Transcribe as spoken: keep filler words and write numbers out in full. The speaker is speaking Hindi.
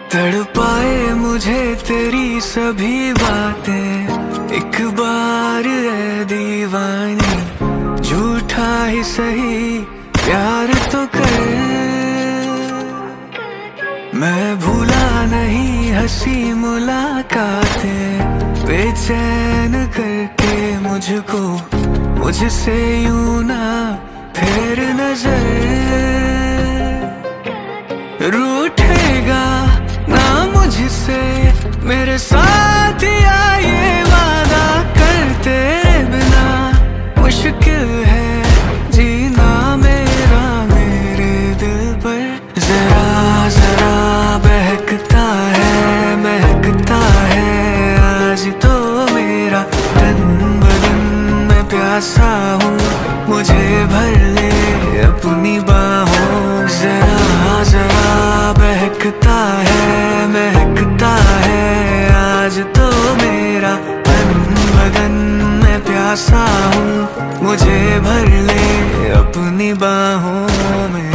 तड़पाए मुझे तेरी सभी बातें, एक बार ऐ दीवानी झूठा ही सही प्यार तो कर। मैं भूला नहीं हंसी मुलाकातें, बेचैन करके मुझको मुझसे यूं ना फेर नजर। रूठेगा ना मुझसे मेरे साथ या ये वादा कर, तेरे बिना मुश्किल है जीना मेरा मेरे दिल पर। जरा जरा बहकता है महकता है आज तो मेरा तन बदन, मैं प्यासा हूँ मुझे भर ले अपनी बाहों। जरा जरा बहकता है महकता है आज तो मेरा तन बदन, मैं प्यासा हूँ मुझे भर ले अपनी बाहों में।